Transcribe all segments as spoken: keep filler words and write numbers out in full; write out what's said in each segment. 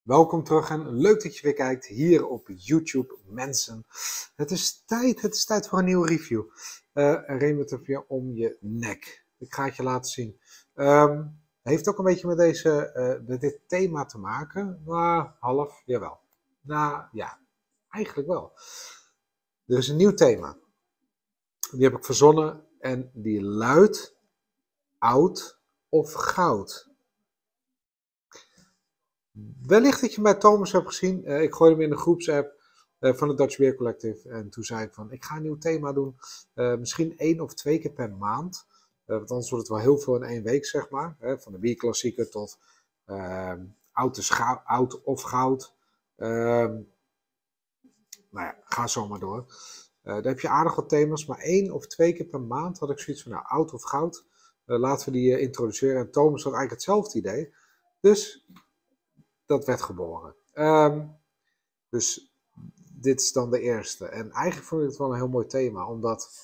Welkom terug en leuk dat je weer kijkt hier op YouTube, mensen. Het is tijd, het is tijd voor een nieuwe review. Uh, een Remote om je nek. Ik ga het je laten zien. Um, heeft ook een beetje met, deze, uh, met dit thema te maken. Nou, half, jawel. Nou, ja, eigenlijk wel. Er is een nieuw thema. Die heb ik verzonnen en die luidt oud of goud. Wellicht dat je bij Thomas hebt gezien. Uh, ik gooide hem in de groepsapp uh, van het Dutch Beer Collective. En toen zei ik van, ik ga een nieuw thema doen. Uh, misschien één of twee keer per maand. Uh, want anders wordt het wel heel veel in één week, zeg maar. Hè? Van de bierklassieker tot uh, oud, schou- oud of goud. Uh, nou ja, ga zo maar door. Uh, daar heb je aardig wat thema's. Maar één of twee keer per maand had ik zoiets van, nou, oud of goud. Uh, laten we die uh, introduceren. En Thomas had eigenlijk hetzelfde idee. Dus dat werd geboren. Um, dus dit is dan de eerste. En eigenlijk vond ik het wel een heel mooi thema, omdat...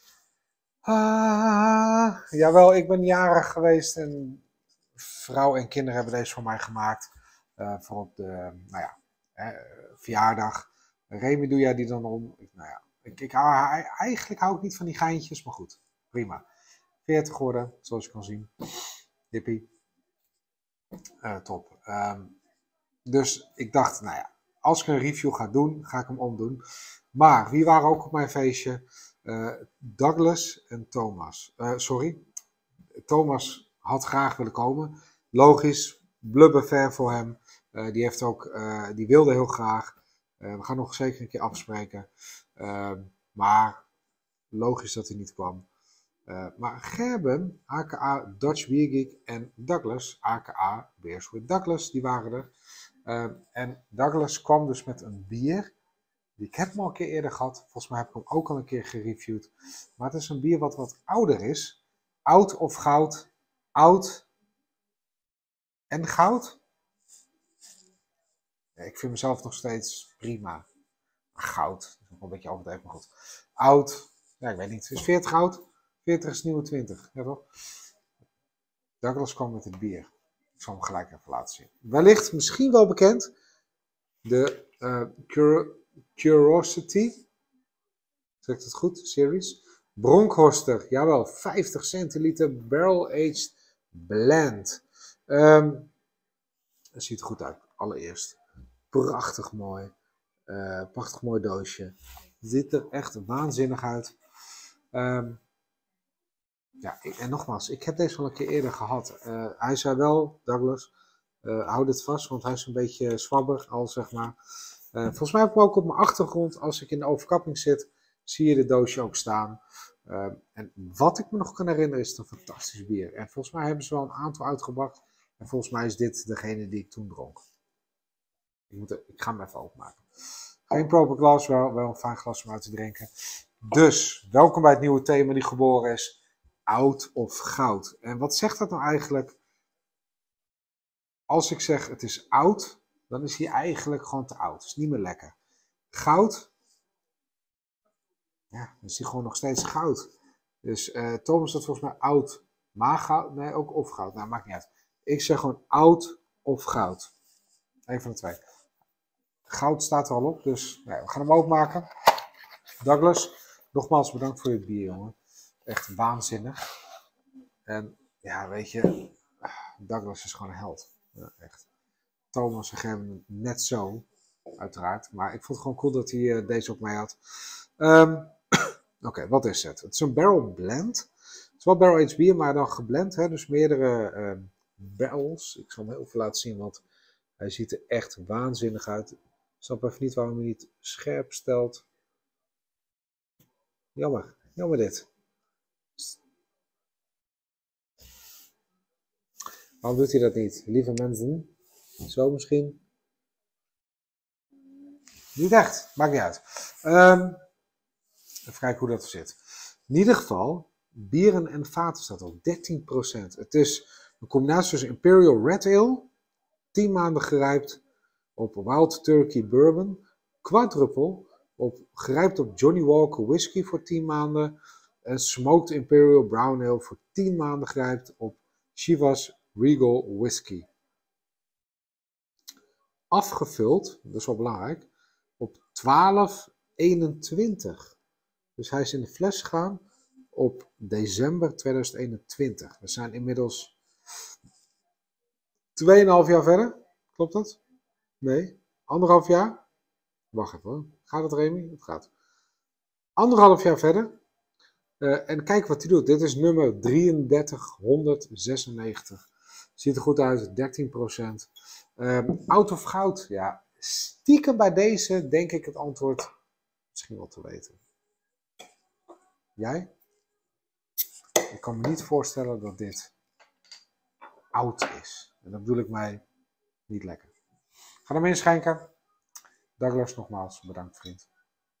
Uh, jawel, ik ben jarig geweest en vrouw en kinderen hebben deze voor mij gemaakt. Uh, voor op de, nou ja, eh, verjaardag. Remy, doe jij die dan om? Ik, nou ja, ik, ik, eigenlijk hou ik niet van die geintjes, maar goed, prima. veertig geworden, zoals je kan zien. Hippie. Uh, top. Um, Dus ik dacht, nou ja, als ik een review ga doen, ga ik hem omdoen. Maar wie waren ook op mijn feestje? Uh, Douglas en Thomas. Uh, sorry, Thomas had graag willen komen. Logisch, blubber ver voor hem. Uh, die, heeft ook, uh, die wilde heel graag. Uh, we gaan nog zeker een keer afspreken. Uh, maar logisch dat hij niet kwam. Uh, maar Gerben, aka Dutch Beer Geek, en Douglas, aka Beers with Douglas, die waren er. Uh, en Douglas kwam dus met een bier. Die ik heb hem al een keer eerder gehad. Volgens mij heb ik hem ook al een keer gereviewd. Maar het is een bier wat wat ouder is. Oud of goud? Oud en goud? Ja, ik vind mezelf nog steeds prima. Maar goud, dat is nog een beetje overdreven, maar goed. Oud, ja, ik weet niet. Is veertig oud? veertig is nieuwe twintig, ja toch? Douglas kwam met het bier. Ik zal hem gelijk even laten zien. Wellicht, misschien wel bekend, de uh, Cur Curiosity, zeg ik het goed, series. Bronkhorster, jawel, vijftig centiliter barrel-aged blend. Um, het ziet er goed uit, allereerst. Prachtig mooi. Uh, prachtig mooi doosje. Ziet er echt waanzinnig uit. Um, Ja, en nogmaals, ik heb deze al een keer eerder gehad. Uh, hij zei wel, Douglas, uh, hou dit vast, want hij is een beetje zwabber al, zeg maar. Uh, volgens mij heb ik ook op mijn achtergrond, als ik in de overkapping zit, zie je de doosje ook staan. Uh, en wat ik me nog kan herinneren is het een fantastisch bier. En volgens mij hebben ze wel een aantal uitgebracht. En volgens mij is dit degene die ik toen dronk. Ik, moet er, ik ga hem even openmaken. Geen proper glas, wel, wel een fijn glas om uit te drinken. Dus, welkom bij het nieuwe thema die geboren is. Oud of goud. En wat zegt dat nou eigenlijk? Als ik zeg het is oud, dan is hij eigenlijk gewoon te oud. Het is niet meer lekker. Goud, ja, dan is hij gewoon nog steeds goud. Dus uh, Thomas had volgens mij oud, maar goud. Nee, ook of goud. Nou, maakt niet uit. Ik zeg gewoon oud of goud. Eén van de twee. Goud staat er al op, dus nee, we gaan hem openmaken. Douglas, nogmaals bedankt voor dit bier, jongen. Echt waanzinnig. En ja, weet je, Douglas is gewoon een held. Ja, echt. Thomas en Gerben net zo, uiteraard. Maar ik vond het gewoon cool dat hij uh, deze op mij had. Um, Oké, okay, wat is het? Het is een barrel blend. Het is wel barrel aged bier, maar dan geblend. Hè? Dus meerdere uh, barrels. Ik zal hem heel veel laten zien, want hij ziet er echt waanzinnig uit. Ik snap even niet waarom hij niet scherp stelt. Jammer, jammer dit. Waarom doet hij dat niet? Lieve mensen. Zo misschien. Niet echt, maakt niet uit. Um, even kijken hoe dat er zit. In ieder geval, bieren en vaten staat op dertien procent. Het is een combinatie tussen Imperial Red Ale, tien maanden gerijpt op Wild Turkey Bourbon, Quadruple, op, gerijpt op Johnny Walker Whisky voor tien maanden, en Smoked Imperial Brown Ale voor tien maanden gerijpt op Chivas Regal Whisky. afgevuld, dat is wel belangrijk, op twaalf eenentwintig. Dus hij is in de fles gegaan op december tweeduizend eenentwintig. We zijn inmiddels twee komma vijf jaar verder. Klopt dat? Nee. Anderhalf jaar? Wacht even hoor. Gaat het, Remy? Het gaat. Anderhalf jaar verder. Uh, en kijk wat hij doet. Dit is nummer drieëndertig honderdzesennegentig. Ziet er goed uit, dertien procent. Um, oud of goud? Ja, stiekem bij deze denk ik het antwoord misschien wel te weten. Jij? Ik kan me niet voorstellen dat dit oud is. En dat bedoel ik mij niet lekker. Ga hem inschenken. Douglas, nogmaals, bedankt vriend.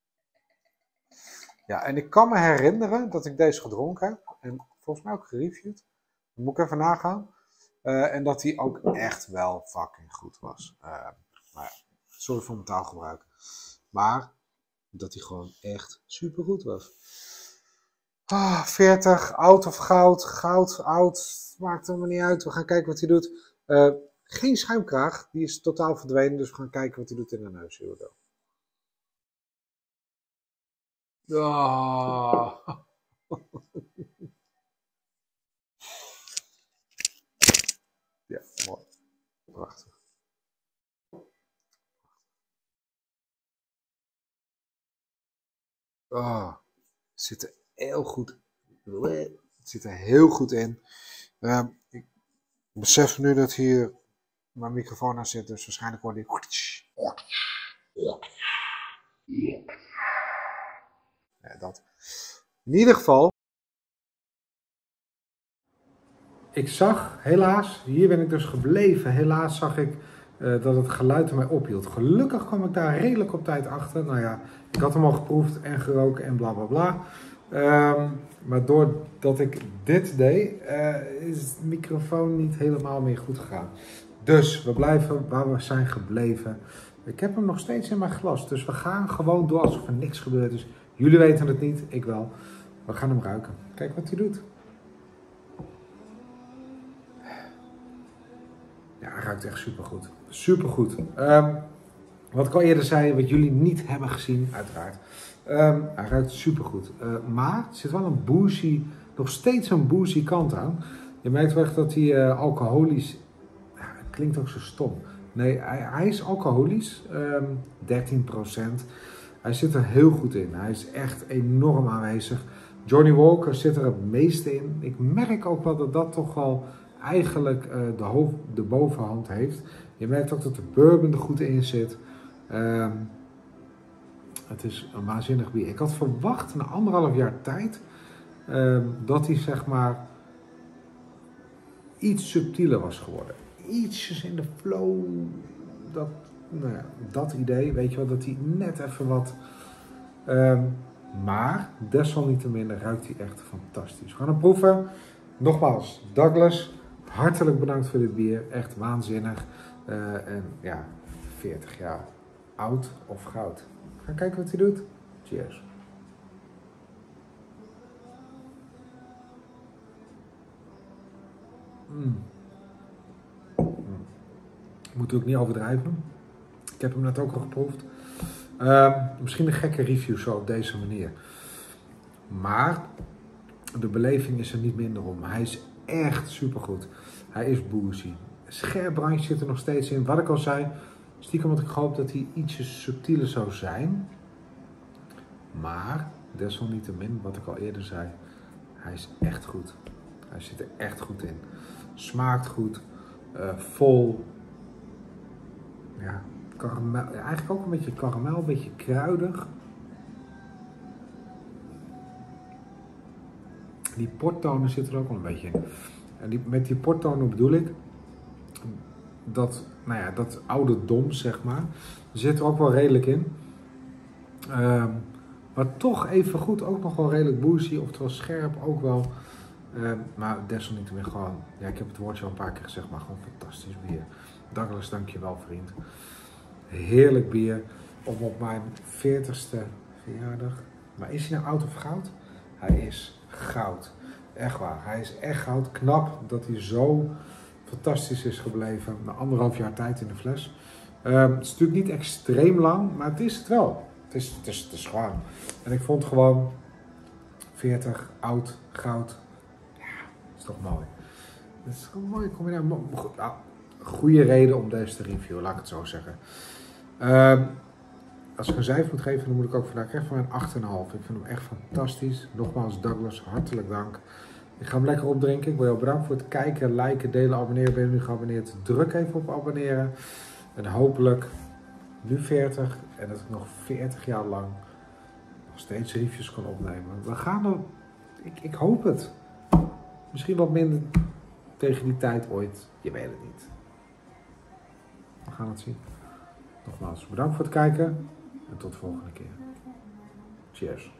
Ja, en ik kan me herinneren dat ik deze gedronken heb. En volgens mij ook gereviewd. Dat moet ik even nagaan. Uh, en dat die ook echt wel fucking goed was. Uh, nou ja, sorry voor mijn taalgebruik. Maar dat die gewoon echt super goed was. Ah, veertig, oud of goud. Goud, oud. Maakt er maar niet uit. We gaan kijken wat hij doet. Uh, geen schuimkraag. Die is totaal verdwenen. Dus we gaan kijken wat hij doet in de neus. Here we go. Oh. Ja, mooi. Prachtig. Oh, het zit er heel goed. Het zit er heel goed in. Uh, ik besef nu dat hier mijn microfoon aan zit, dus waarschijnlijk hoor ik. Ja, dat. In ieder geval. Ik zag, helaas, hier ben ik dus gebleven. Helaas zag ik uh, dat het geluid ermee ophield. Gelukkig kwam ik daar redelijk op tijd achter. Nou ja, ik had hem al geproefd en geroken en bla bla bla. Um, maar doordat ik dit deed, uh, is de microfoon niet helemaal meer goed gegaan. Dus we blijven waar we zijn gebleven. Ik heb hem nog steeds in mijn glas, dus we gaan gewoon door alsof er niks gebeurd is. Jullie weten het niet, ik wel. We gaan hem ruiken. Kijk wat hij doet. Ja, hij ruikt echt supergoed. Supergoed. Um, wat ik al eerder zei, wat jullie niet hebben gezien, uiteraard. Um, hij ruikt supergoed. Uh, maar er zit wel een boozy, nog steeds een boozy kant aan. Je merkt wel echt dat hij uh, alcoholisch... Ja, het klinkt ook zo stom. Nee, hij, hij is alcoholisch. Um, dertien procent. Hij zit er heel goed in. Hij is echt enorm aanwezig. Johnnie Walker zit er het meeste in. Ik merk ook wel dat dat toch wel eigenlijk uh, de, hoofd, de bovenhand heeft. Je merkt ook dat de bourbon er goed in zit. Um, het is een waanzinnig bier. Ik had verwacht na anderhalf jaar tijd um, dat hij zeg maar iets subtieler was geworden. Ietsjes in de flow. Dat, nou ja, dat idee, weet je wel, dat hij net even wat... Um, maar desalniettemin ruikt hij echt fantastisch. We gaan hem proeven. Nogmaals, Douglas, hartelijk bedankt voor dit bier. Echt waanzinnig. Uh, en ja, veertig jaar oud of goud. We gaan kijken wat hij doet. Cheers. Mm. Mm. Moet ook niet overdrijven. Ik heb hem net ook al geproefd. Uh, misschien een gekke review zo op deze manier. Maar de beleving is er niet minder om. Hij is echt supergoed. Hij is boozy. Scherp randje zit er nog steeds in. Wat ik al zei, stiekem had ik gehoopt dat hij ietsje subtieler zou zijn. Maar desalniettemin, wat ik al eerder zei, hij is echt goed. Hij zit er echt goed in. Smaakt goed. Uh, vol. Ja. Karamel, eigenlijk ook een beetje karamel, een beetje kruidig. Die porttonen zitten er ook wel een beetje in. En die, met die porttonen bedoel ik dat, nou ja, dat ouderdom, zeg maar, zit er ook wel redelijk in. Um, maar toch even goed, ook nog wel redelijk boozy, oftewel scherp ook wel. Um, maar desalniettemin gewoon, ja, ik heb het woordje al een paar keer gezegd, maar gewoon fantastisch bier. Douglas, dankjewel vriend. Heerlijk bier om op mijn veertigste verjaardag. Maar is hij nou oud of goud? Hij is goud. Echt waar. Hij is echt goud. Knap dat hij zo fantastisch is gebleven. Na anderhalf jaar tijd in de fles. Um, het is natuurlijk niet extreem lang, maar het is het wel. Het is, het is, het is gewoon. En ik vond gewoon veertig, oud, goud. Ja, dat is toch mooi. Dat is een mooie combinatie. Nou, goede reden om deze te reviewen, laat ik het zo zeggen. Um, als ik een cijfer moet geven, dan moet ik ook vandaag echt van een acht komma vijf. Ik vind hem echt fantastisch. Nogmaals, Douglas, hartelijk dank. Ik ga hem lekker opdrinken. Ik wil jou bedanken voor het kijken, liken, delen, abonneren. Ben je nu geabonneerd? Druk even op abonneren. En hopelijk nu veertig en dat ik nog veertig jaar lang nog steeds reviews kan opnemen. We gaan er, ik, ik hoop het. Misschien wat minder tegen die tijd ooit. Je weet het niet. We gaan het zien. Nogmaals, bedankt voor het kijken en tot de volgende keer. Cheers.